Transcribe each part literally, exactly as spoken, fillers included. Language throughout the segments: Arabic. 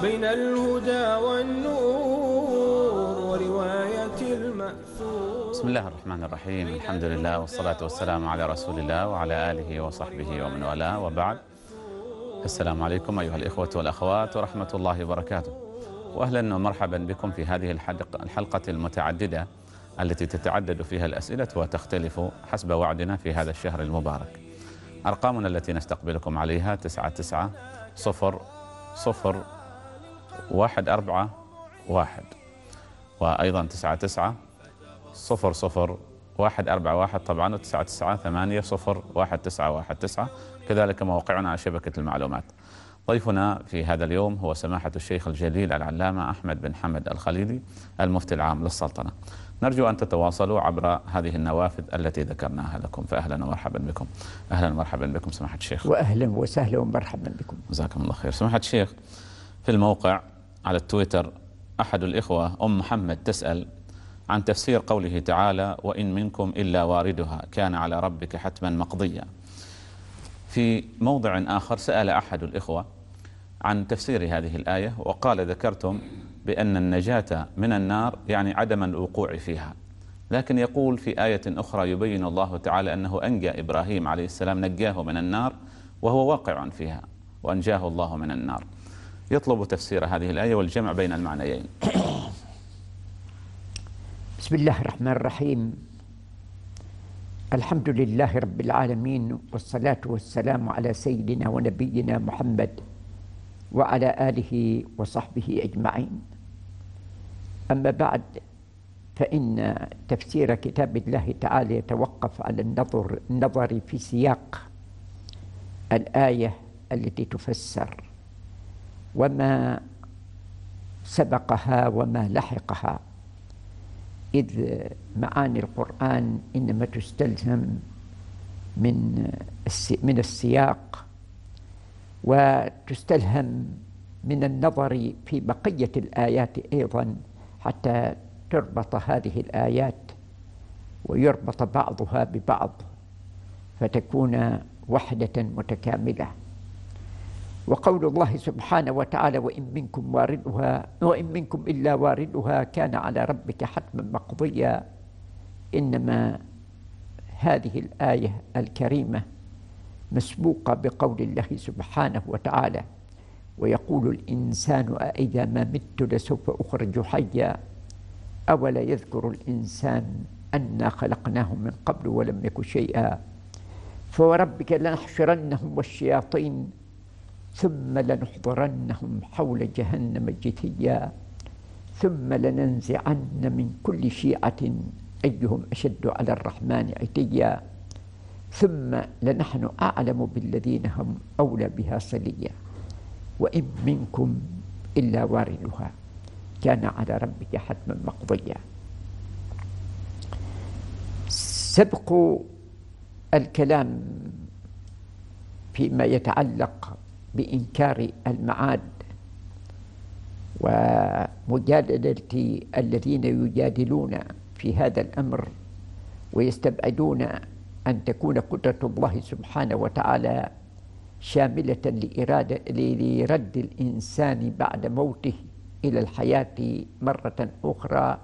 بين الهدى والنور ورواية المأثور. بسم الله الرحمن الرحيم، الحمد لله والصلاة والسلام على رسول الله وعلى آله وصحبه ومن والاه، وبعد. السلام عليكم أيها الإخوة والأخوات ورحمة الله وبركاته، وأهلا ومرحبا بكم في هذه الحلقة المتعددة التي تتعدد فيها الأسئلة وتختلف حسب وعدنا في هذا الشهر المبارك. أرقامنا التي نستقبلكم عليها تسعة تسعة صفر صفر واحد أربعة واحد، وأيضا تسعة تسعة صفر صفر واحد أربعة واحد طبعا، وتسعة تسعة ثمانية صفر واحد تسعة واحد تسعة، كذلك موقعنا على شبكة المعلومات. ضيفنا في هذا اليوم هو سماحة الشيخ الجليل العلامة أحمد بن حمد الخليلي، المفتي العام للسلطنة. نرجو أن تتواصلوا عبر هذه النوافذ التي ذكرناها لكم، فأهلا ومرحبا بكم. أهلا ومرحبا بكم سماحة الشيخ. وأهلا وسهلا ومرحبا بكم. جزاكم الله خير. سماحة الشيخ، في الموقع على التويتر أحد الإخوة أم محمد تسأل عن تفسير قوله تعالى: وإن منكم إلا واردها كان على ربك حتما مقضيا. في موضع آخر سأل أحد الإخوة عن تفسير هذه الآية وقال: ذكرتم بأن النجاة من النار يعني عدم الوقوع فيها، لكن يقول في آية أخرى يبين الله تعالى أنه أنجى إبراهيم عليه السلام، نجاه من النار وهو واقع فيها وأنجاه الله من النار. يطلب تفسير هذه الآية والجمع بين المعنيين. بسم الله الرحمن الرحيم. الحمد لله رب العالمين، والصلاة والسلام على سيدنا ونبينا محمد وعلى آله وصحبه أجمعين. أما بعد، فإن تفسير كتاب الله تعالى يتوقف على النظر النظر في سياق الآية التي تفسر، وما سبقها وما لحقها، إذ معاني القرآن إنما تستلزم من من السياق، وتستلهم من النظر في بقية الآيات أيضا، حتى تربط هذه الآيات ويربط بعضها ببعض فتكون وحدة متكاملة. وقول الله سبحانه وتعالى: وإن منكم واردها وإن منكم إلا واردها كان على ربك حتما مقضيا، إنما هذه الآية الكريمة مسبوقة بقول الله سبحانه وتعالى: ويقول الإنسان أإذا ما مت لسوف أخرج حيا أولا يذكر الإنسان أنا خلقناه من قبل ولم يك شيئا فوربك لنحشرنهم والشياطين ثم لنحضرنهم حول جهنم جثيا ثم لننزعن من كل شيعة أيهم أشد على الرحمن عتيا ثم لنحن أعلم بالذين هم أولى بها صليا وإن منكم إلا واردها كان على ربك حتما مقضيا. سبق الكلام فيما يتعلق بإنكار المعاد ومجادلة الذين يجادلون في هذا الأمر ويستبعدون أن تكون قدرة الله سبحانه وتعالى شاملة لإرادة لرد الإنسان بعد موته إلى الحياة مرة أخرى.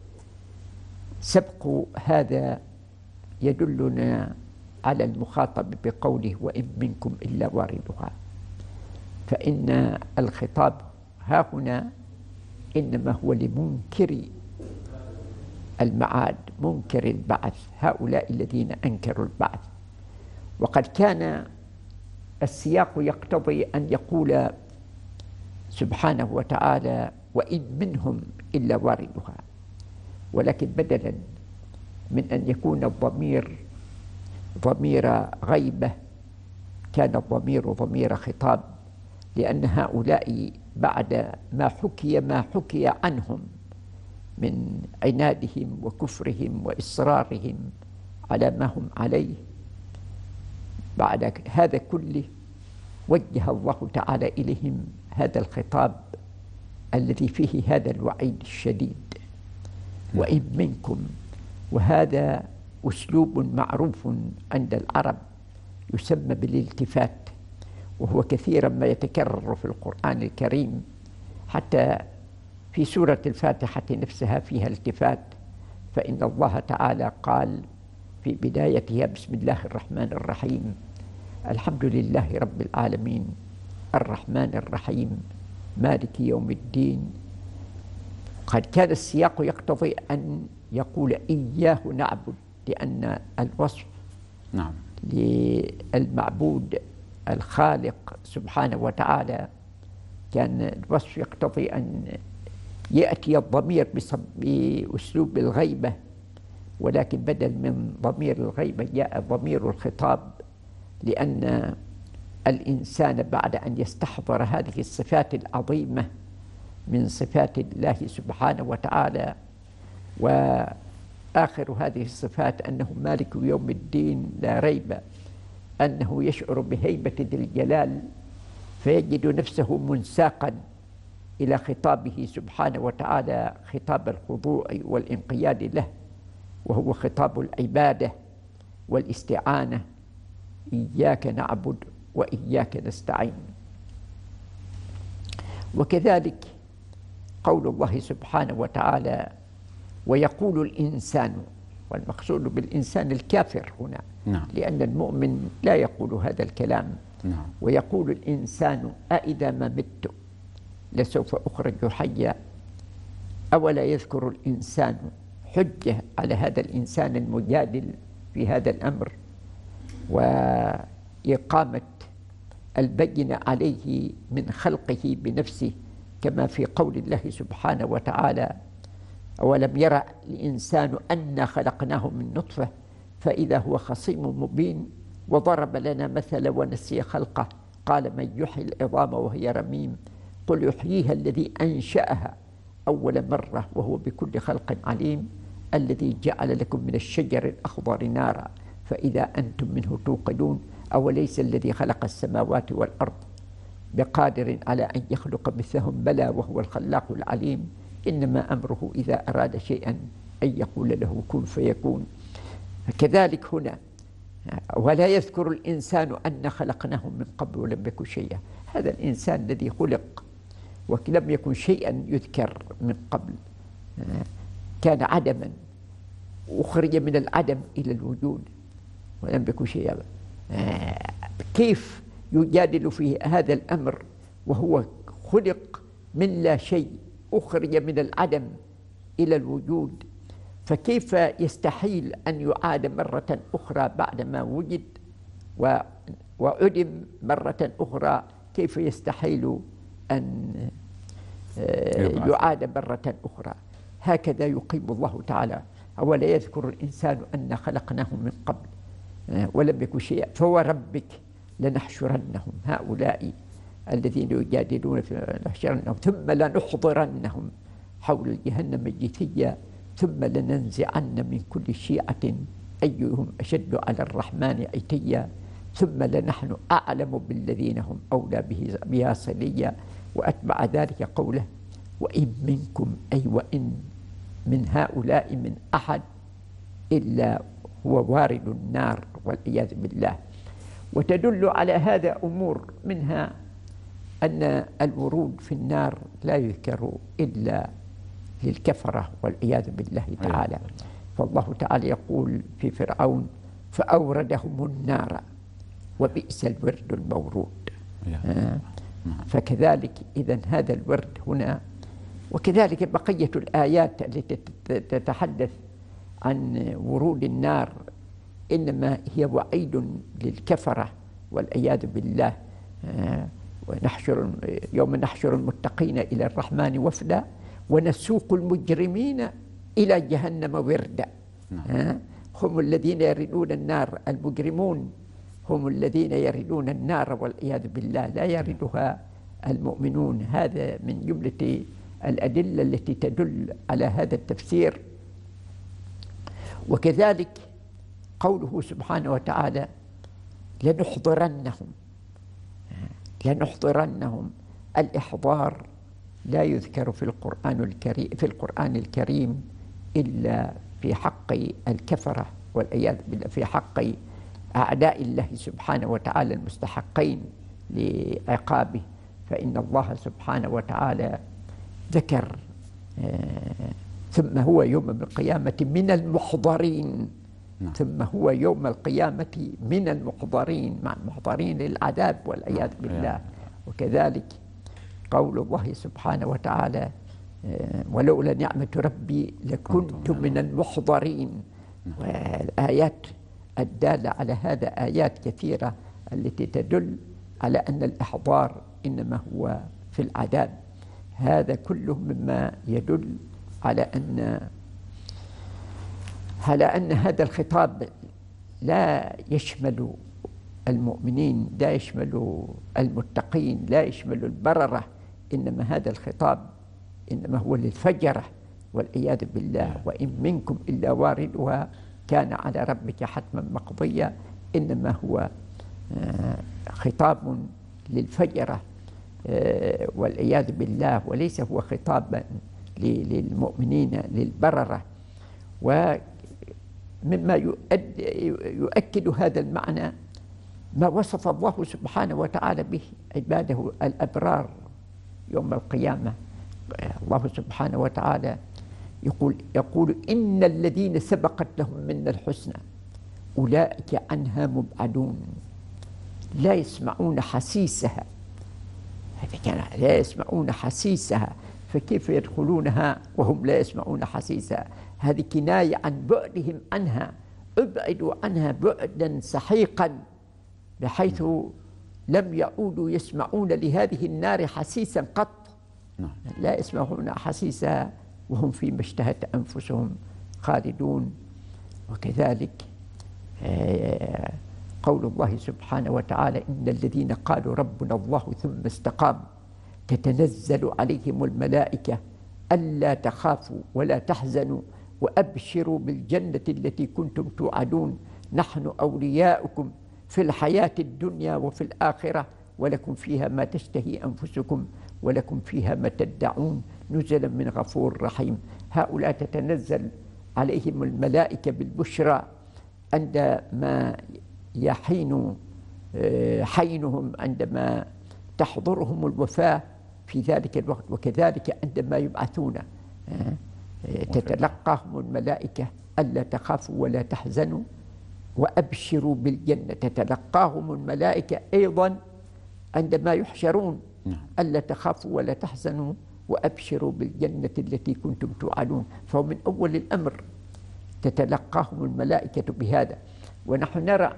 سبق هذا يدلنا على المخاطب بقوله: وإن منكم إلا واردها، فإن الخطاب ها هنا إنما هو لمنكر المعاد، منكر البعث، هؤلاء الذين أنكروا البعث. وقد كان السياق يقتضي أن يقول سبحانه وتعالى: وإن منهم إلا واردها، ولكن بدلا من أن يكون الضمير ضمير غيبة كان الضمير ضمير خطاب، لأن هؤلاء بعد ما حكي ما حكي عنهم من عنادهم وكفرهم وإصرارهم على ما هم عليه، بعد هذا كله وجه الله تعالى إليهم هذا الخطاب الذي فيه هذا الوعيد الشديد: وإن منكم. وهذا أسلوب معروف عند العرب يسمى بالالتفات، وهو كثيرا ما يتكرر في القرآن الكريم حتى في سورة الفاتحة نفسها فيها التفات، فإن الله تعالى قال في بدايتها: بسم الله الرحمن الرحيم، الحمد لله رب العالمين، الرحمن الرحيم، مالك يوم الدين. قد كان السياق يقتضي أن يقول إياه نعبد، لأن الوصف نعم للمعبود الخالق سبحانه وتعالى كان الوصف يقتضي أن يأتي الضمير بأسلوب الغيبة، ولكن بدل من ضمير الغيبة جاء ضمير الخطاب، لأن الإنسان بعد أن يستحضر هذه الصفات العظيمة من صفات الله سبحانه وتعالى، وآخر هذه الصفات أنه مالك يوم الدين، لا ريب أنه يشعر بهيبة ذي الجلال، فيجد نفسه منساقا إلى خطابه سبحانه وتعالى، خطاب الخضوع والانقياد له، وهو خطاب العبادة والاستعانة: إياك نعبد وإياك نستعين. وكذلك قول الله سبحانه وتعالى: ويقول الإنسان، والمقصود بالإنسان الكافر هنا، نعم. لأن المؤمن لا يقول هذا الكلام. نعم. ويقول الإنسان: أإذا ما مت لسوف أخرج حيا. أولا يذكر الإنسان حجة على هذا الإنسان المجادل في هذا الأمر، وإقامة البينة عليه من خلقه بنفسه، كما في قول الله سبحانه وتعالى: أولم يرى الإنسان أنا خلقناه من نطفة فإذا هو خصيم مبين، وضرب لنا مثلا ونسي خلقه قال من يحيي العظام وهي رميم، قل يحييها الذي أنشأها أول مرة وهو بكل خلق عليم، الذي جعل لكم من الشجر الأخضر نارا فإذا أنتم منه توقدون، أوليس الذي خلق السماوات والأرض بقادر على أن يخلق مثلهم، بلى وهو الخلاق العليم، إنما أمره إذا أراد شيئا أن يقول له كن فيكون. كذلك هنا: ولا يذكر الإنسان أن خلقناه من قبل ولم يكن شيئا. هذا الإنسان الذي خلق ولم يكن شيئا يذكر من قبل، كان عدما، أخرج من العدم إلى الوجود ولم يكن شيئا. كيف يجادل في هذا الأمر وهو خلق من لا شيء، أخرج من العدم إلى الوجود؟ فكيف يستحيل أن يعاد مرة أخرى بعدما وجد وعدم مرة أخرى؟ كيف يستحيل أن يعاد مرة أخرى؟ هكذا يقيم الله تعالى: أولا يذكر الإنسان أن خلقناه من قبل ولم يكن شيئا فوربك لنحشرنهم، هؤلاء الذين يجادلون في نحشرنهم ثم لنحضرنهم حول جهنم جثيا ثم لننزعن من كل شيعة أيهم أشد على الرحمن عتيا ثم لنحن أعلم بالذين هم أولى بها صليا. وأتبع ذلك قوله: وإن منكم أي وإن من هؤلاء من أحد إلا هو وارد النار والعياذ بالله. وتدل على هذا أمور، منها أن الورود في النار لا يذكر إلا للكفرة والعياذ بالله تعالى. فالله تعالى يقول في فرعون: فأوردهم النار وبئس الورد المورود. آه. فكذلك إذن هذا الورد هنا، وكذلك بقية الآيات التي تتحدث عن ورود النار إنما هي وعيد للكفرة والعياذ بالله. آه. ونحشر يوم نحشر المتقين إلى الرحمن وفدا ونسوق المجرمين إلى جهنم وردا. آه. هم الذين يردون النار، المجرمون هم الذين يردون النار والعياذ بالله، لا يردها المؤمنون. هذا من جملة الأدلة التي تدل على هذا التفسير. وكذلك قوله سبحانه وتعالى: لنحضرنهم لنحضرنهم. الإحضار لا يذكر في القرآن الكريم في القرآن الكريم إلا في حق الكفرة والعياذ بالله، في حق أعداء الله سبحانه وتعالى المستحقين لعقابه. فإن الله سبحانه وتعالى ذكر ثم هو يوم القيامة من المحضرين. نعم. ثم هو يوم القيامة من المحضرين، مع المحضرين للعذاب والعياذ بالله. وكذلك قول الله سبحانه وتعالى ولولا نعمة ربي لكنت من المحضرين. والآيات الدالة على هذا آيات كثيرة التي تدل على أن الإحضار إنما هو في العذاب. هذا كله مما يدل على أن على أن هذا الخطاب لا يشمل المؤمنين، لا يشمل المتقين، لا يشمل البررة، إنما هذا الخطاب إنما هو للفجرة والعياذ بالله. وإن منكم إلا واردها كان على ربك حتما مقضيا. إنما هو خطاب للفجرة والعياذ بالله، وليس هو خطابا للمؤمنين للبررة. ومما يؤكد هذا المعنى ما وصف الله سبحانه وتعالى به عباده الأبرار يوم القيامة. الله سبحانه وتعالى يقول يقول إن الذين سبقت لهم منا الحسنى أولئك عنها مبعدون لا يسمعون حسيسها. هذا كان لا يسمعون حسيسها، فكيف يدخلونها وهم لا يسمعون حسيسها؟ هذه كناية عن بعدهم عنها، ابعدوا عنها بعدا سحيقا بحيث لم يعودوا يسمعون لهذه النار حسيسا قط. لا يسمعون حسيسها وهم فيما اشتهت أنفسهم خالدون. وكذلك قول الله سبحانه وتعالى إن الذين قالوا ربنا الله ثم استقاموا تتنزل عليهم الملائكة ألا تخافوا ولا تحزنوا وأبشروا بالجنة التي كنتم توعدون نحن أولياؤكم في الحياة الدنيا وفي الآخرة ولكم فيها ما تشتهي أنفسكم ولكم فيها ما تدعون نزلا من غفور رحيم. هؤلاء تتنزل عليهم الملائكة بالبشرى عندما يحين حينهم، عندما تحضرهم الوفاة في ذلك الوقت. وكذلك عندما يبعثون تتلقاهم الملائكة ألا تخافوا ولا تحزنوا وأبشروا بالجنة. تتلقاهم الملائكة أيضا عندما يحشرون ألا تخافوا ولا تحزنوا وأبشروا بالجنة التي كنتم توعدون. فهو من أول الأمر تتلقاهم الملائكة بهذا. ونحن نرى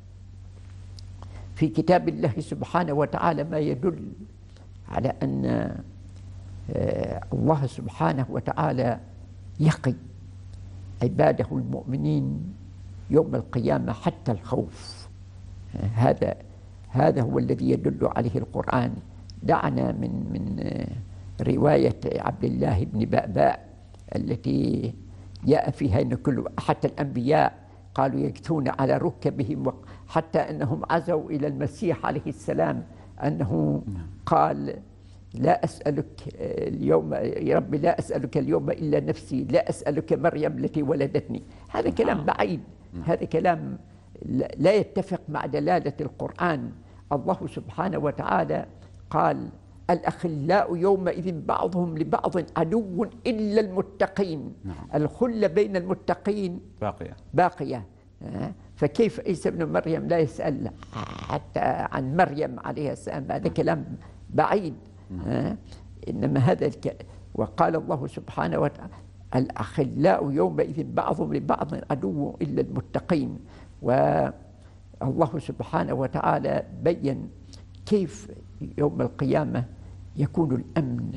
في كتاب الله سبحانه وتعالى ما يدل على أن الله سبحانه وتعالى يقي عباده المؤمنين يوم القيامة حتى الخوف. هذا هذا هو الذي يدل عليه القرآن. دعنا من من رواية عبد الله بن بأباء التي جاء فيها أن كل حتى الأنبياء قالوا يكثون على ركبهم، حتى أنهم عزوا إلى المسيح عليه السلام أنه قال لا أسألك اليوم يا رب لا أسألك اليوم إلا نفسي، لا أسألك مريم التي ولدتني. هذا كلام بعيد، هذا كلام لا يتفق مع دلالة القرآن. الله سبحانه وتعالى قال الأخلاء يومئذ بعضهم لبعض عدو إلا المتقين. نعم. الخلة بين المتقين باقية باقية. فكيف عيسى ابن مريم لا يسأل حتى عن مريم عليه السلام؟ هذا كلام بعيد. نعم. إنما هذا الك... وقال الله سبحانه وتعالى الأخلاء يومئذ بعضهم لبعض عدو إلا المتقين. والله سبحانه وتعالى بين كيف يوم القيامة يكون الأمن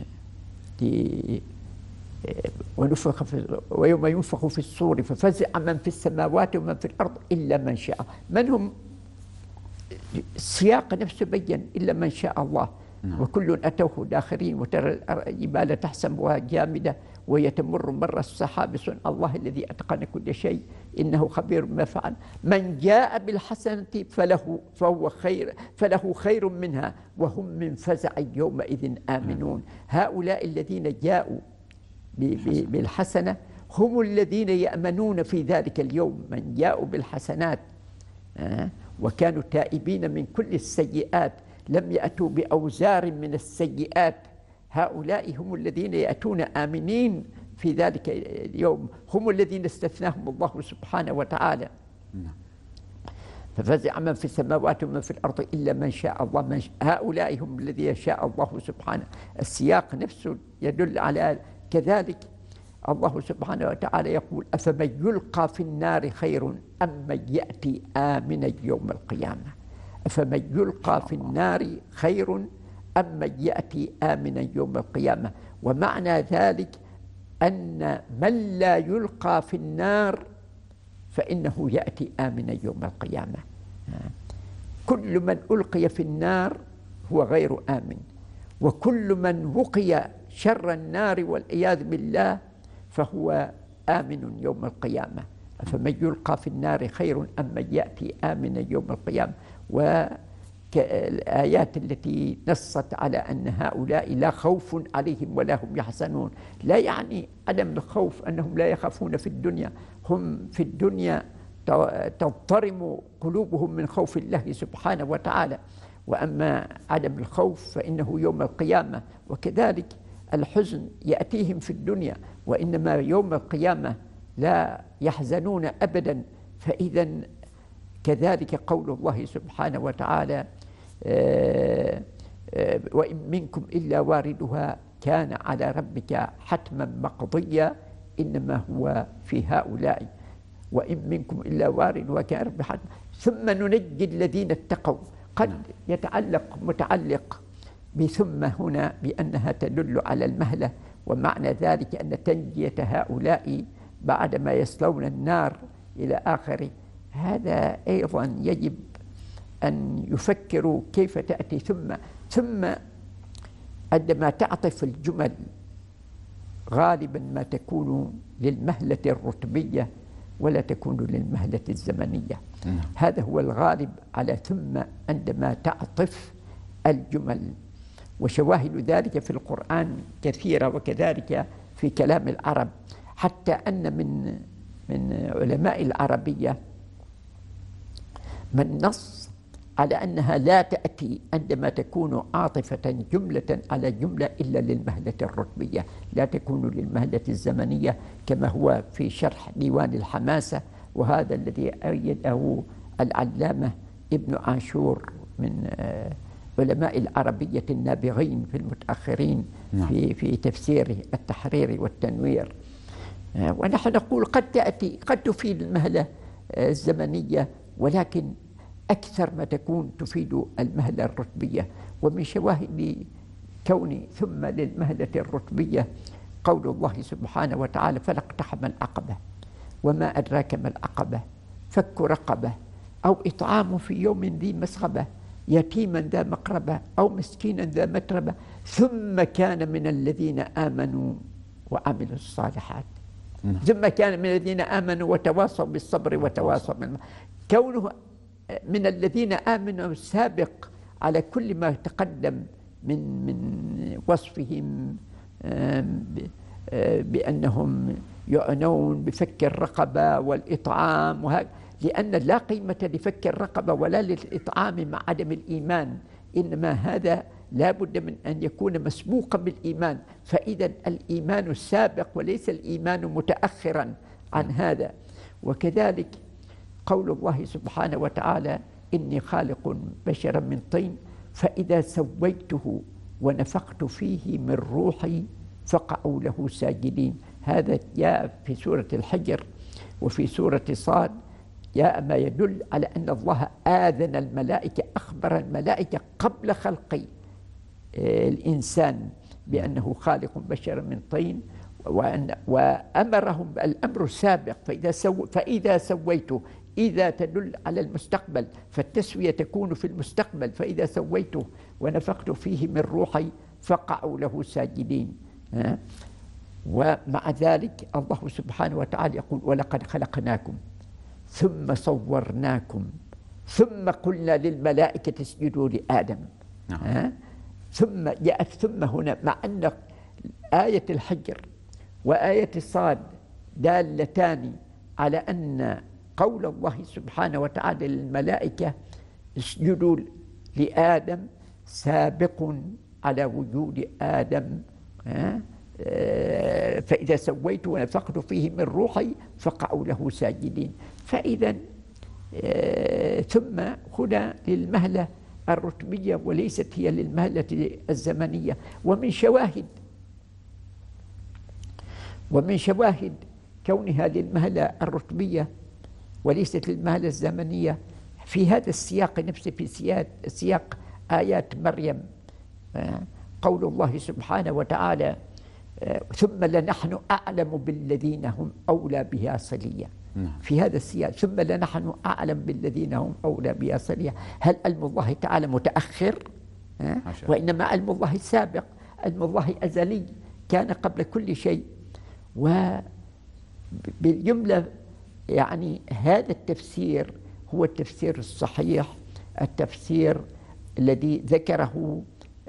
ونفخ في ويوم ينفخ في الصور ففزع من في السماوات ومن في الأرض إلا من شاء. من هم؟ السياق نفسه بين إلا من شاء الله. نعم. وكل أتوه داخرين وترى الجبال تحسبها جامدة وهي تمر مر السحاب صنع الله الذي أتقن كل شيء إنه خبير بما فعل. من جاء بالحسنة فله فهو خير فله خير منها وهم من فزع يومئذ آمنون. هؤلاء الذين جاءوا بالحسنة هم الذين يأمنون في ذلك اليوم. من جاءوا بالحسنات وكانوا تائبين من كل السيئات لم يأتوا بأوزار من السيئات هؤلاء هم الذين يأتون آمنين في ذلك اليوم، هم الذين استثناهم الله سبحانه وتعالى. ففزع من في السماوات ومن في الأرض إلا من شاء الله. من شاء هؤلاء هم الذين شاء الله سبحانه. السياق نفسه يدل على كذلك. الله سبحانه وتعالى يقول: أفمن يلقى في النار خير أم من يأتي آمنا يوم القيامة. أفمن يلقى في النار خير أم من يأتي آمنا يوم القيامة. ومعنى ذلك أن من لا يلقى في النار فإنه يأتي آمنا يوم القيامة. كل من ألقي في النار هو غير آمن، وكل من وقي شر النار والعياذ بالله فهو آمن يوم القيامة. فمن يلقى في النار خير أم من يأتي آمنا يوم القيامة. والآيات التي نصت على أن هؤلاء لا خوف عليهم ولا هم يحزنون، لا يعني عدم الخوف أنهم لا يخافون في الدنيا، هم في الدنيا تضطرم قلوبهم من خوف الله سبحانه وتعالى، وأما عدم الخوف فإنه يوم القيامة. وكذلك الحزن يأتيهم في الدنيا، وإنما يوم القيامة لا يحزنون أبدا. فإذا كذلك قول الله سبحانه وتعالى: آآ آآ وإن منكم إلا واردها كان على ربك حتما مقضيا إنما هو في هؤلاء. وإن منكم إلا واردها كان ربك حتما ثم ننجي الذين اتقوا. قد يتعلق متعلق بثم هنا بأنها تدل على المهلة، ومعنى ذلك أن تنجية هؤلاء بعدما يصلون النار إلى آخره. هذا أيضا يجب أن يفكروا كيف تأتي ثم ثم عندما تعطف الجمل غالبا ما تكون للمهلة الرتبية ولا تكون للمهلة الزمنية. هذا هو الغالب على ثم عندما تعطف الجمل، وشواهد ذلك في القرآن كثيرة، وكذلك في كلام العرب، حتى أن من من علماء العربية من نص على أنها لا تأتي عندما تكون عاطفة جملة على جملة إلا للمهلة الرتبية، لا تكون للمهلة الزمنية، كما هو في شرح ديوان الحماسة، وهذا الذي أيده العلامة ابن عاشور من علماء العربية النابغين في المتأخرين في في تفسيره التحرير والتنوير. ونحن نقول قد تأتي قد تفيد المهلة الزمنية، ولكن أكثر ما تكون تفيد المهلة الرتبية. ومن شواهد كون ثم للمهلة الرتبية قول الله سبحانه وتعالى: فلا اقتحم العقبة وما أدراك ما العقبة فك رقبة أو إطعام في يوم ذي مسغبة يتيما ذا مقربة أو مسكينا ذا متربة ثم كان من الذين آمنوا وعملوا الصالحات. ثم كان من الذين آمنوا وتواصوا بالصبر وتواصوا بالمعروف. كونه من الذين آمنوا سابق على كل ما تقدم من من وصفهم بأنهم يعنون بفك الرقبة والإطعام، وهذا لأن لا قيمة لفك الرقبة ولا للإطعام مع عدم الإيمان، إنما هذا لا بد من أن يكون مسبوقا بالإيمان. فإذا الإيمان السابق وليس الإيمان متأخرا عن هذا. وكذلك قول الله سبحانه وتعالى: إني خالق بشرا من طين فإذا سويته ونفخت فيه من روحي فقعوا له ساجدين. هذا جاء في سورة الحجر وفي سورة صاد، جاء ما يدل على أن الله آذن الملائكة، أخبر الملائكة قبل خلق الإنسان بأنه خالق بشرا من طين، وأن وأمرهم بالأمر السابق. فإذا, سو فإذا سويته، إذا تدل على المستقبل، فالتسوية تكون في المستقبل. فإذا سويته ونفخت فيه من روحي فقعوا له ساجدين. ومع ذلك الله سبحانه وتعالى يقول: ولقد خلقناكم ثم صورناكم ثم قلنا للملائكة اسجدوا لآدم. نعم. ثم جاءت ثم هنا، مع أن آية الحجر وآية الصاد دالتان على أن قول الله سبحانه وتعالى للملائكة اسجدوا لآدم سابق على وجود آدم، فإذا سويت ونفخت فيه من روحي فقعوا له ساجدين. فإذا ثم هنا للمهلة الرتبية وليست هي للمهلة الزمنية. ومن شواهد ومن شواهد كونها للمهلة الرتبية وليست للمهلة الزمنية في هذا السياق نفسه، في سياق, سياق آيات مريم، قول الله سبحانه وتعالى ثم لنحن أعلم بالذين هم أولى بها صليا. في هذا السياق ثم لنحن أعلم بالذين هم أولى بها صليا. هل علم الله تعالى متأخر؟ وإنما علم الله سابق، علم الله أزلي، كان قبل كل شيء. وبالجملة يعني هذا التفسير هو التفسير الصحيح، التفسير الذي ذكره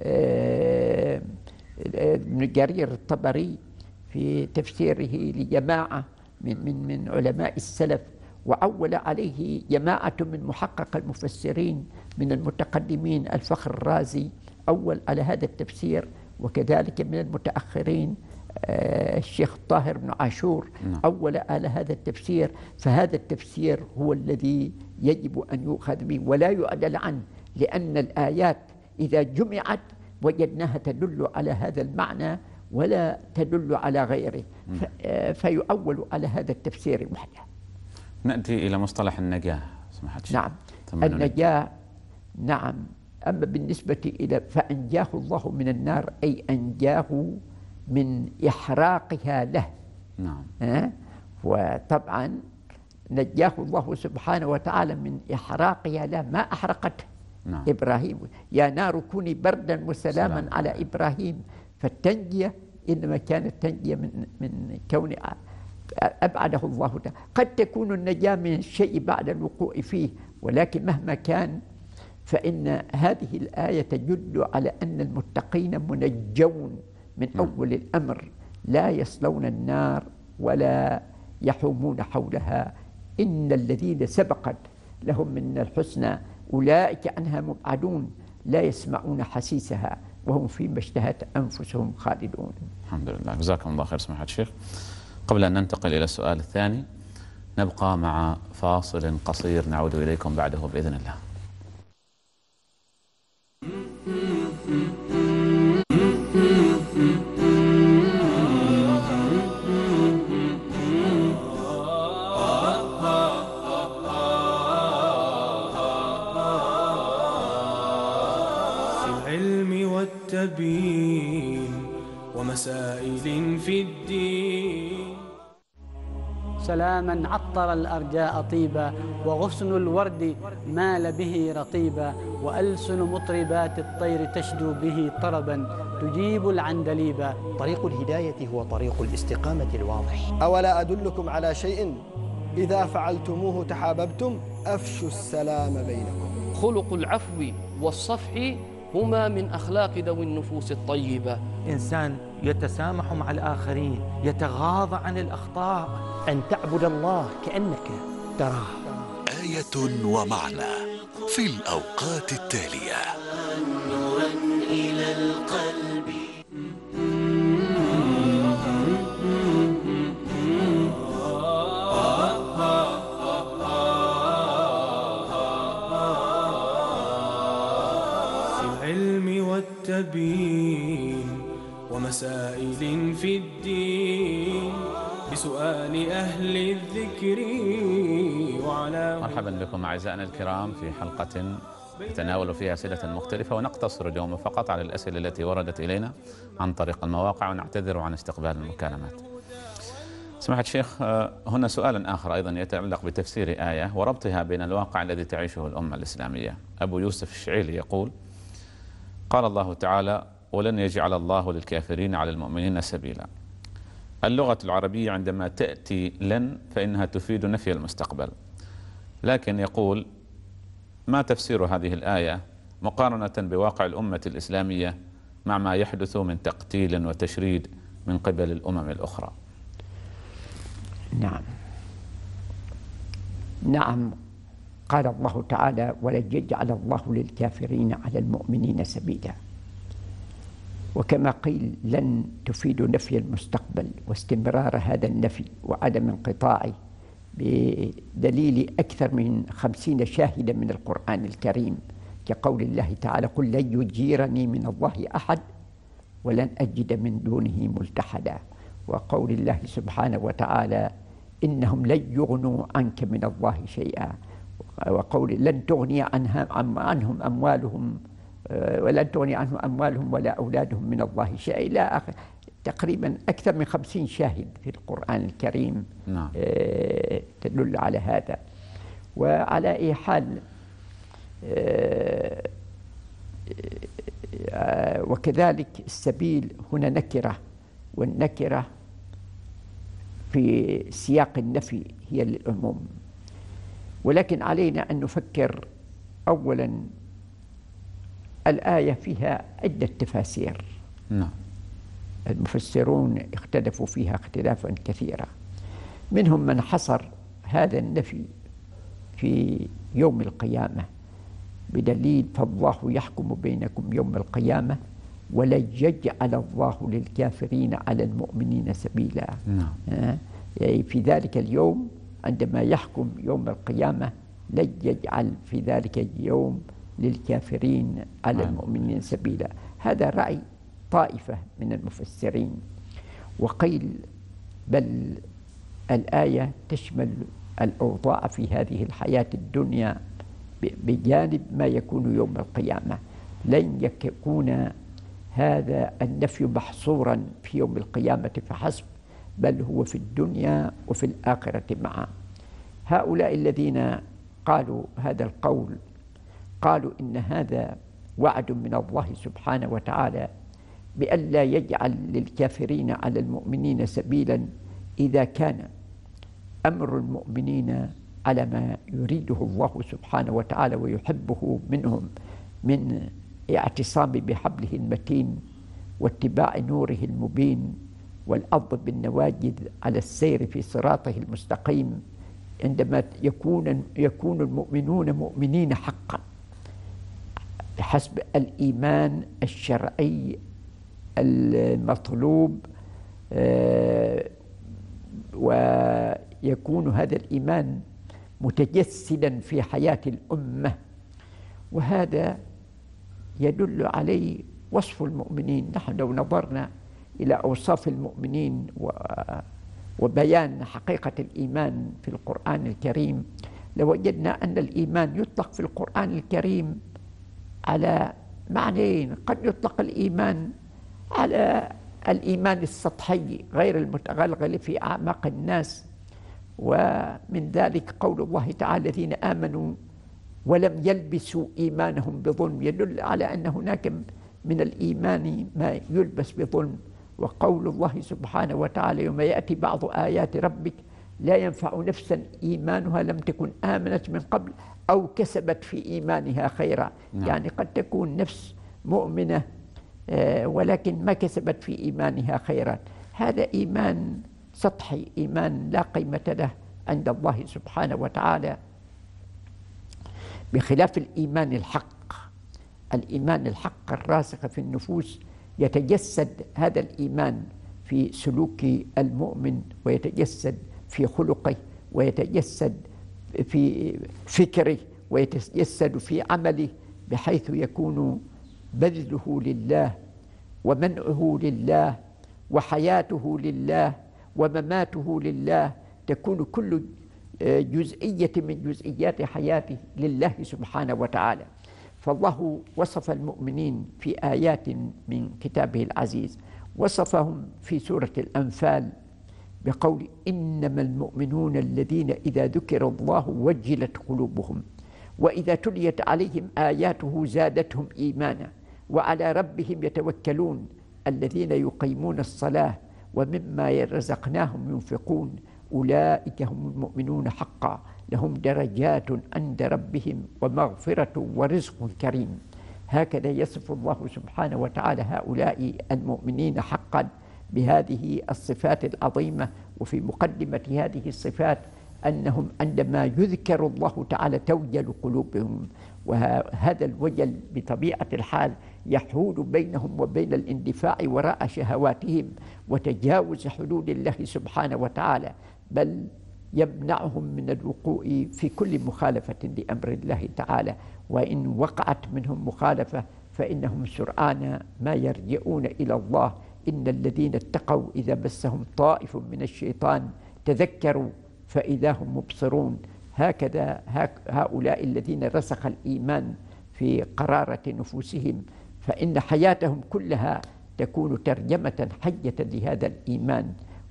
ابن جرير الطبري في تفسيره لجماعة من من من علماء السلف، وأول عليه جماعة من محقق المفسرين من المتقدمين. الفخر الرازي أول على هذا التفسير، وكذلك من المتأخرين الشيخ طاهر بن عاشور أول على هذا التفسير. فهذا التفسير هو الذي يجب أن يؤخذ به ولا يعدل عنه، لأن الآيات إذا جمعت وجدناها تدل على هذا المعنى ولا تدل على غيره، فيؤول على هذا التفسير وحده. نأتي إلى مصطلح النجاة. سمحت نعم، النجاة. نعم. أما بالنسبة إلى فأنجاه الله من النار، أي أنجاه من إحراقها له. نعم. أه؟ وطبعا نجاه الله سبحانه وتعالى من إحراقها له، ما أحرقته. نعم. إبراهيم يا نار كوني بردا وسلاما سلام. على إبراهيم. فالتنجية إنما كانت تنجية من من كون أبعده الله تعالى. قد تكون النجاة من الشيء بعد الوقوع فيه، ولكن مهما كان فإن هذه الآية تدل على أن المتقين منجون من أول الأمر، لا يصلون النار ولا يحومون حولها. إن الذين سبقت لهم من الحسنى أولئك عنها مبعدون لا يسمعون حسيسها وهم فيما اشتهت أنفسهم خالدون. الحمد لله، جزاكم الله خير سماحة الشيخ. قبل أن ننتقل إلى السؤال الثاني نبقى مع فاصل قصير نعود إليكم بعده بإذن الله. والتبيين ومسائل في الدين. سلاما عطر الأرجاء طيبا، وغصن الورد مال به رطيبا، وألسن مطربات الطير تشدو به طربا تجيب العندليبا. طريق الهداية هو طريق الاستقامة الواضح. أولا أدلكم على شيء إذا فعلتموه تحاببتم؟ أفشوا السلام بينكم. خلق العفو والصفح هما من أخلاق ذوي النفوس الطيبة. إنسان يتسامح مع الآخرين، يتغاضى عن الأخطاء. أن تعبد الله كأنك تراه. آية ومعنى في الأوقات التالية. نورا إلى القلب. والتبيين ومسائل في الدين بسؤال أهل الذكر وعلى. مرحبا بكم أعزائنا الكرام في حلقة نتناول فيها أسئلة مختلفة، ونقتصر اليوم فقط على الأسئلة التي وردت إلينا عن طريق المواقع، ونعتذر عن استقبال المكالمات. سماحة الشيخ، هنا سؤال آخر أيضا يتعلق بتفسير آية وربطها بين الواقع الذي تعيشه الأمة الإسلامية. أبو يوسف الشعيلي يقول: قال الله تعالى: ولن يجعل الله للكافرين على المؤمنين سبيلا. اللغة العربية عندما تأتي لن فإنها تفيد نفي المستقبل، لكن يقول: ما تفسير هذه الآية مقارنة بواقع الأمة الإسلامية مع ما يحدث من تقتيل وتشريد من قبل الأمم الأخرى؟ نعم نعم قال الله تعالى: ولن يجعل الله للكافرين على المؤمنين سبيلا. وكما قيل لن تفيد نفي المستقبل واستمرار هذا النفي وعدم انقطاعه بدليل أكثر من خمسين شاهدا من القرآن الكريم، كقول الله تعالى: قل لن يجيرني من الله أحد ولن أجد من دونه ملتحدا، وقول الله سبحانه وتعالى: إنهم لن يغنوا عنك من الله شيئا، وقول لن تغني عنهم أموالهم ولن تغني عنهم أموالهم ولا أولادهم من الله شيئا، إلى آخر. تقريبا أكثر من خمسين شاهد في القرآن الكريم نعم. تدل على هذا. وعلى أي حال وكذلك السبيل هنا نكرة، والنكرة في سياق النفي هي للعموم، ولكن علينا أن نفكر أولا الآية فيها عدة تفاسير نعم. المفسرون اختلفوا فيها اختلافا كثيرا، منهم من حصر هذا النفي في يوم القيامة بدليل: فالله يحكم بينكم يوم القيامة ولن يجعل الله للكافرين على المؤمنين سبيلا نعم. يعني في ذلك اليوم عندما يحكم يوم القيامة لن يجعل في ذلك اليوم للكافرين على نعم. المؤمنين سبيلا. هذا رأي طائفة من المفسرين. وقيل بل الآية تشمل الأوضاع في هذه الحياة الدنيا بجانب ما يكون يوم القيامة، لن يكون هذا النفي محصورا في يوم القيامة فحسب، بل هو في الدنيا وفي الآخرة معا. هؤلاء الذين قالوا هذا القول قالوا إن هذا وعد من الله سبحانه وتعالى بأن لا يجعل للكافرين على المؤمنين سبيلا إذا كان أمر المؤمنين على ما يريده الله سبحانه وتعالى ويحبه منهم من اعتصام بحبله المتين واتباع نوره المبين والعض بالنواجذ على السير في صراطه المستقيم، عندما يكون يكون المؤمنون مؤمنين حقا بحسب الإيمان الشرعي المطلوب، ويكون هذا الإيمان متجسدا في حياة الأمة، وهذا يدل عليه وصف المؤمنين. نحن لو نظرنا إلى أوصاف المؤمنين وبيان حقيقة الإيمان في القرآن الكريم لوجدنا أن الإيمان يطلق في القرآن الكريم على معنيين. قد يطلق الإيمان على الإيمان السطحي غير المتغلغل في أعماق الناس، ومن ذلك قول الله تعالى: الذين آمنوا ولم يلبسوا إيمانهم بظلم، يدل على أن هناك من الإيمان ما يلبس بظلم. وقول الله سبحانه وتعالى: يوم يأتي بعض آيات ربك لا ينفع نفسا إيمانها لم تكن آمنت من قبل أو كسبت في إيمانها خيرا. نعم. يعني قد تكون نفس مؤمنة ولكن ما كسبت في إيمانها خيرا، هذا إيمان سطحي، إيمان لا قيمة له عند الله سبحانه وتعالى، بخلاف الإيمان الحق. الإيمان الحق الراسخ في النفوس يتجسد هذا الإيمان في سلوك المؤمن، ويتجسد في خلقه، ويتجسد في فكره، ويتجسد في عمله، بحيث يكون بذله لله ومنعه لله وحياته لله ومماته لله، تكون كل جزئية من جزئيات حياته لله سبحانه وتعالى. فالله وصف المؤمنين في آيات من كتابه العزيز، وصفهم في سورة الأنفال بقول: إنما المؤمنون الذين إذا ذكر الله وجلت قلوبهم وإذا تليت عليهم آياته زادتهم إيمانا وعلى ربهم يتوكلون الذين يقيمون الصلاة ومما رزقناهم ينفقون أولئك هم المؤمنون حقا لهم درجات عند ربهم ومغفرة ورزق كريم. هكذا يصف الله سبحانه وتعالى هؤلاء المؤمنين حقا بهذه الصفات العظيمة. وفي مقدمة هذه الصفات أنهم عندما يذكر الله تعالى توجل قلوبهم، وهذا الوجل بطبيعة الحال يحول بينهم وبين الاندفاع وراء شهواتهم وتجاوز حدود الله سبحانه وتعالى، بل يمنعهم من الوقوع في كل مخالفة لأمر الله تعالى. وإن وقعت منهم مخالفة فإنهم سرعان ما يرجعون إلى الله. إن الذين اتقوا إذا مسهم طائف من الشيطان تذكروا فإذا هم مبصرون. هكذا هؤلاء الذين رسخ الإيمان في قرارة نفوسهم فإن حياتهم كلها تكون ترجمة حية لهذا الإيمان.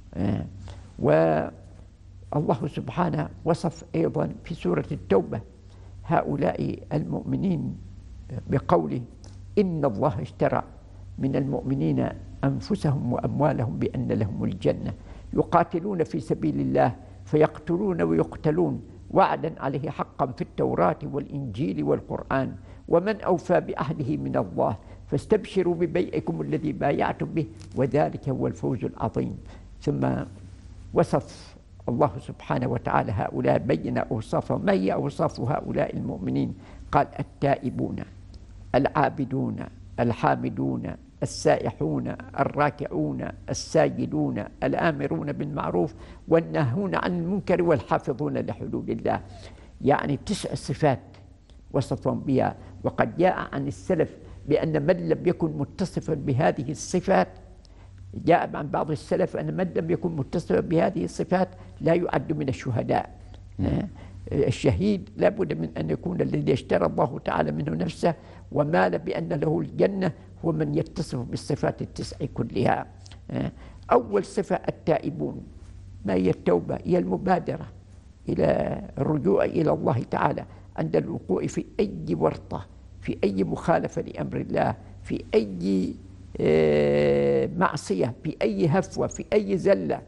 والله سبحانه وصف أيضا في سورة التوبة هؤلاء المؤمنين بقوله: إن الله اشترى من المؤمنين أنفسهم وأموالهم بأن لهم الجنة يقاتلون في سبيل الله فيقتلون ويقتلون وعدا عليه حقا في التوراة والإنجيل والقرآن ومن أوفى بعهده من الله فاستبشروا ببيعكم الذي بايعتم به وذلك هو الفوز العظيم. ثم وصف الله سبحانه وتعالى هؤلاء، بين أوصافهم. ما هي أوصاف هؤلاء المؤمنين؟ قال: التائبون العابدون الحامدون السائحون الراكعون الساجدون الآمرون بالمعروف والناهون عن المنكر والحافظون لحدود الله. يعني تسع صفات وصفهم بها. وقد جاء عن السلف بأن من لم يكن متصفا بهذه الصفات، جاء عن بعض السلف أن من لم يكن متصفا بهذه الصفات لا يعد من الشهداء. الشهيد لابد من أن يكون الذي اشترى الله تعالى منه نفسه ومال بأن له الجنة هو من يتصف بالصفات التسع كلها. أول صفة التائبون. ما هي التوبة؟ هي المبادرة إلى الرجوع إلى الله تعالى عند الوقوع في أي ورطة، في أي مخالفة لأمر الله، في أي معصية، في أي هفوة، في أي زلة.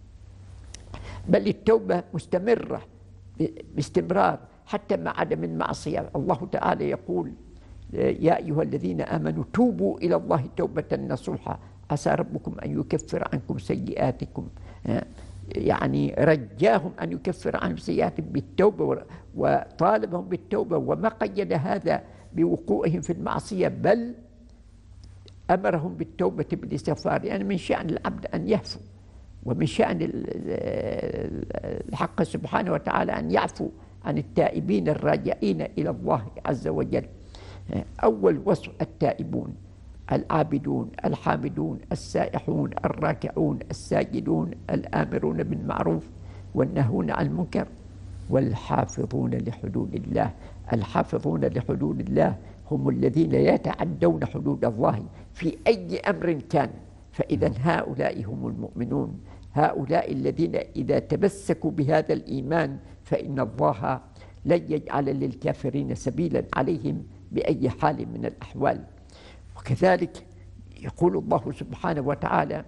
بل التوبة مستمرة باستمرار حتى مع عدم المعصية. الله تعالى يقول: يا أيها الذين آمنوا توبوا إلى الله توبة نصوحا عسى ربكم أن يكفر عنكم سيئاتكم. يعني رجاهم أن يكفر عنهم سيئاتهم بالتوبة وطالبهم بالتوبة، وما قيد هذا بوقوعهم في المعصية بل أمرهم بالتوبة بالاستغفار. يعني من شأن العبد أن يهفو، ومن شأن الحق سبحانه وتعالى أن يعفو عن التائبين الراجعين إلى الله عز وجل. أول وصف التائبون العابدون الحامدون السائحون الراكعون الساجدون الآمرون بالمعروف والناهون عن المنكر والحافظون لحدود الله. الحافظون لحدود الله هم الذين يتعدون حدود الله في أي أمر كان. فإذا هؤلاء هم المؤمنون، هؤلاء الذين إذا تمسكوا بهذا الإيمان فإن الله لن يجعل للكافرين سبيلا عليهم بأي حال من الأحوال. وكذلك يقول الله سبحانه وتعالى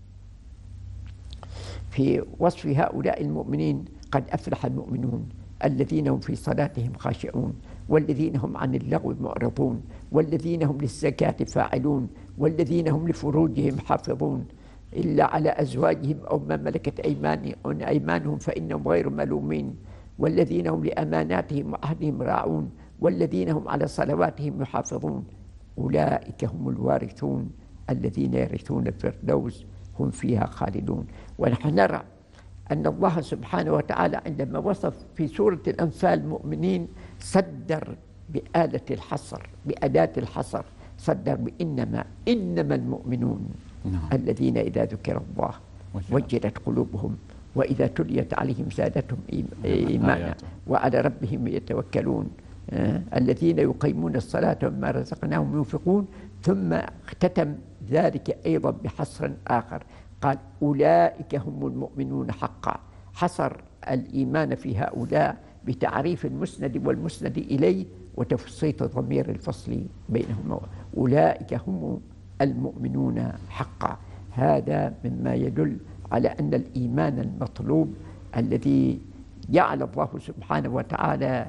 في وصف هؤلاء المؤمنين: قد أفلح المؤمنون الذين هم في صلاتهم خاشعون والذين هم عن اللغو معرضون والذين هم للزكاة فاعلون والذين هم لفروجهم حافظون إلا على أزواجهم أو ما ملكت أيمانهم فإنهم غير ملومين والذين هم لأماناتهم وعهدهم راعون والذين هم على صلواتهم يحافظون أولئك هم الوارثون الذين يرثون الفردوس هم فيها خالدون. ونحن نرى أن الله سبحانه وتعالى عندما وصف في سورة الأنفال المؤمنين صدر بآلة الحصر، بأداة الحصر، صدر بإنما إنما المؤمنون نعم. الذين إذا ذكر الله وجلت قلوبهم وإذا تليت عليهم زادتهم إيمانا وعلى ربهم يتوكلون آه. الذين يقيمون الصلاة ومما رزقناهم ينفقون. ثم اختتم ذلك أيضا بحصر آخر قال: أولئك هم المؤمنون حقا. حصر الإيمان في هؤلاء بتعريف المسند والمسند إليه وتفصيل ضمير الفصل بينهما. أولئك هم المؤمنون حقا. هذا مما يدل على أن الإيمان المطلوب الذي جعل الله سبحانه وتعالى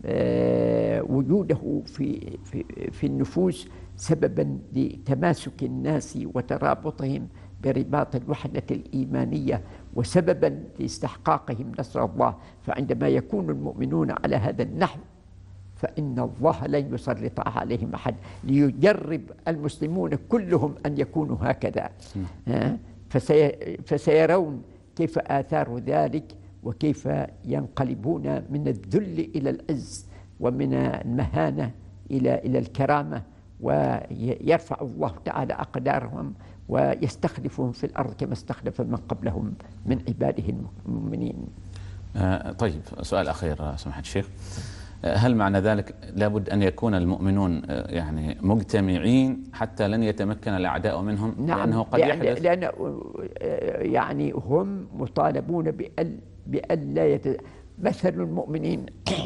وجوده في, في, في النفوس سببا لتماسك الناس وترابطهم برباط الوحدة الإيمانية وسببا لاستحقاقهم نصر الله. فعندما يكون المؤمنون على هذا النحو فإن الله لن يسلط عليهم أحد، ليجرب المسلمون كلهم أن يكونوا هكذا. فسي فسيرون كيف آثار ذلك، وكيف ينقلبون من الذل إلى العز، ومن المهانة إلى إلى الكرامة، ويرفع الله تعالى أقدارهم ويستخلفهم في الأرض كما استخلف من قبلهم من عباده المؤمنين. آه طيب، سؤال أخير سماحة الشيخ، هل معنى ذلك لابد أن يكون المؤمنون يعني مجتمعين حتى لن يتمكن الأعداء منهم؟ نعم، لأنه قد لأن, يحدث لأن يعني هم مطالبون بأن بأن لا يت... مثل المؤمنين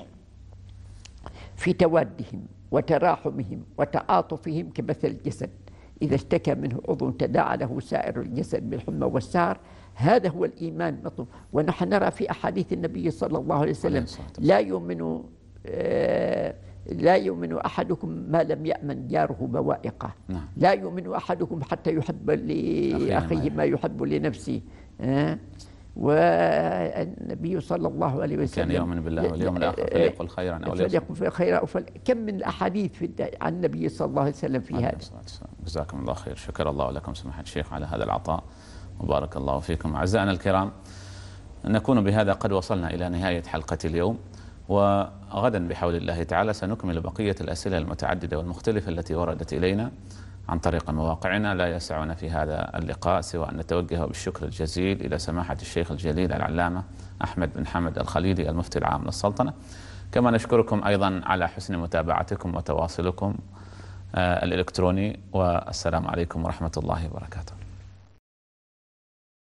في توادهم وتراحمهم وتعاطفهم كمثل الجسد، إذا اشتكى منه عضو تداعى له سائر الجسد بالحمى والسهر. هذا هو الإيمان مطلوب. ونحن نرى في أحاديث النبي صلى الله عليه وسلم لا يؤمن آه لا يؤمن أحدكم ما لم يأمن جاره بوائقه. نعم. لا يؤمن أحدكم حتى يحب لأخيه ما يحب لنفسه. آه والنبي صلى الله عليه وسلم كان يؤمن بالله واليوم الآخر فليقل خيرا أو ليقل خيرا أو فل... كم من الأحاديث عن النبي صلى الله عليه وسلم في هذا. جزاكم الله خير. شكر الله لكم سماحة الشيخ على هذا العطاء، وبارك الله فيكم. أعزائنا الكرام، نكون بهذا قد وصلنا إلى نهاية حلقة اليوم، وغدا بحول الله تعالى سنكمل بقية الأسئلة المتعددة والمختلفة التي وردت إلينا عن طريق مواقعنا. لا يسعنا في هذا اللقاء سوى أن نتوجه بالشكر الجزيل إلى سماحة الشيخ الجليل العلامة أحمد بن حمد الخليلي المفتي العام للسلطنة، كما نشكركم أيضا على حسن متابعتكم وتواصلكم الإلكتروني، والسلام عليكم ورحمة الله وبركاته.